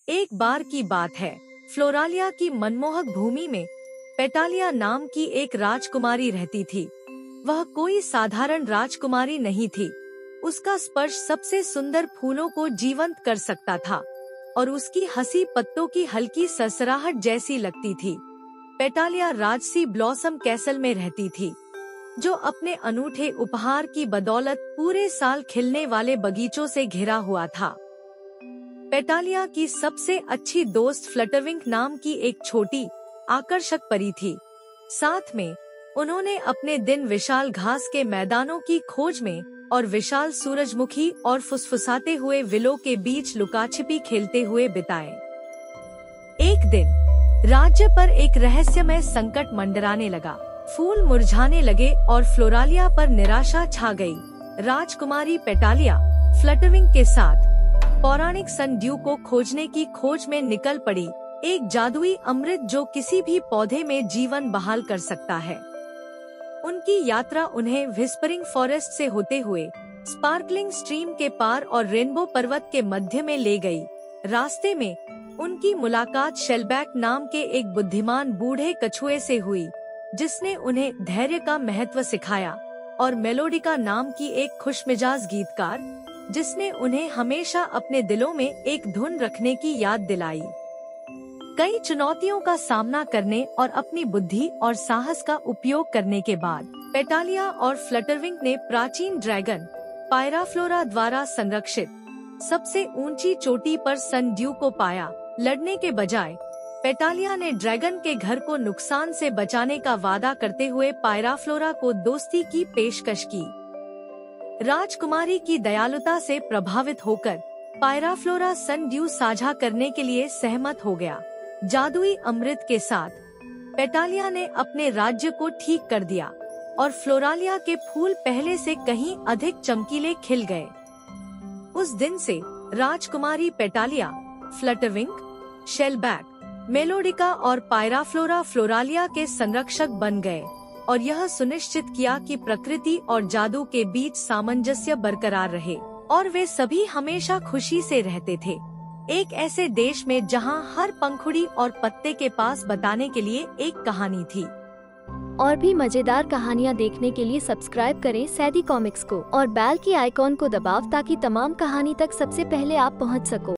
एक बार की बात है, फ्लोरालिया की मनमोहक भूमि में पेटालिया नाम की एक राजकुमारी रहती थी। वह कोई साधारण राजकुमारी नहीं थी। उसका स्पर्श सबसे सुंदर फूलों को जीवंत कर सकता था और उसकी हंसी पत्तों की हल्की सरसराहट जैसी लगती थी। पेटालिया राजसी ब्लॉसम कैसल में रहती थी, जो अपने अनूठे उपहार की बदौलत पूरे साल खिलने वाले बगीचों से घिरा हुआ था। पेटालिया की सबसे अच्छी दोस्त फ्लटरविंग नाम की एक छोटी आकर्षक परी थी। साथ में उन्होंने अपने दिन विशाल घास के मैदानों की खोज में और विशाल सूरजमुखी और फुसफुसाते हुए विलों के बीच लुकाछिपी खेलते हुए बिताए। एक दिन राज्य पर एक रहस्यमय संकट मंडराने लगा। फूल मुरझाने लगे और फ्लोरालिया पर निराशा छा गई। राजकुमारी पेटालिया फ्लटरविंग के साथ पौराणिक सन ड्यू को खोजने की खोज में निकल पड़ी, एक जादुई अमृत जो किसी भी पौधे में जीवन बहाल कर सकता है। उनकी यात्रा उन्हें व्हिस्परिंग फॉरेस्ट से होते हुए स्पार्कलिंग स्ट्रीम के पार और रेनबो पर्वत के मध्य में ले गई। रास्ते में उनकी मुलाकात शेलबैक नाम के एक बुद्धिमान बूढ़े कछुए से हुई, जिसने उन्हें धैर्य का महत्व सिखाया, और मेलोडिका नाम की एक खुशमिजाज गीतकार, जिसने उन्हें हमेशा अपने दिलों में एक धुन रखने की याद दिलाई। कई चुनौतियों का सामना करने और अपनी बुद्धि और साहस का उपयोग करने के बाद पेटालिया और फ्लटरविंग ने प्राचीन ड्रैगन पायराफ्लोरा द्वारा संरक्षित सबसे ऊंची चोटी पर सन ड्यू को पाया। लड़ने के बजाय पेटालिया ने ड्रैगन के घर को नुकसान से बचाने का वादा करते हुए पायराफ्लोरा को दोस्ती की पेशकश की। राजकुमारी की दयालुता से प्रभावित होकर पायराफ्लोरा सन ड्यू साझा करने के लिए सहमत हो गया। जादुई अमृत के साथ पेटालिया ने अपने राज्य को ठीक कर दिया और फ्लोरालिया के फूल पहले से कहीं अधिक चमकीले खिल गए। उस दिन से राजकुमारी पेटालिया फ्लटरविंग, शेलबैक, मेलोडिका और पायराफ्लोरा फ्लोरालिया के संरक्षक बन गए और यह सुनिश्चित किया कि प्रकृति और जादू के बीच सामंजस्य बरकरार रहे और वे सभी हमेशा खुशी से रहते थे। एक ऐसे देश में जहां हर पंखुड़ी और पत्ते के पास बताने के लिए एक कहानी थी। और भी मजेदार कहानियाँ देखने के लिए सब्सक्राइब करें सैदी कॉमिक्स को और बेल की आइकॉन को दबाव ताकि तमाम कहानी तक सबसे पहले आप पहुंच सको।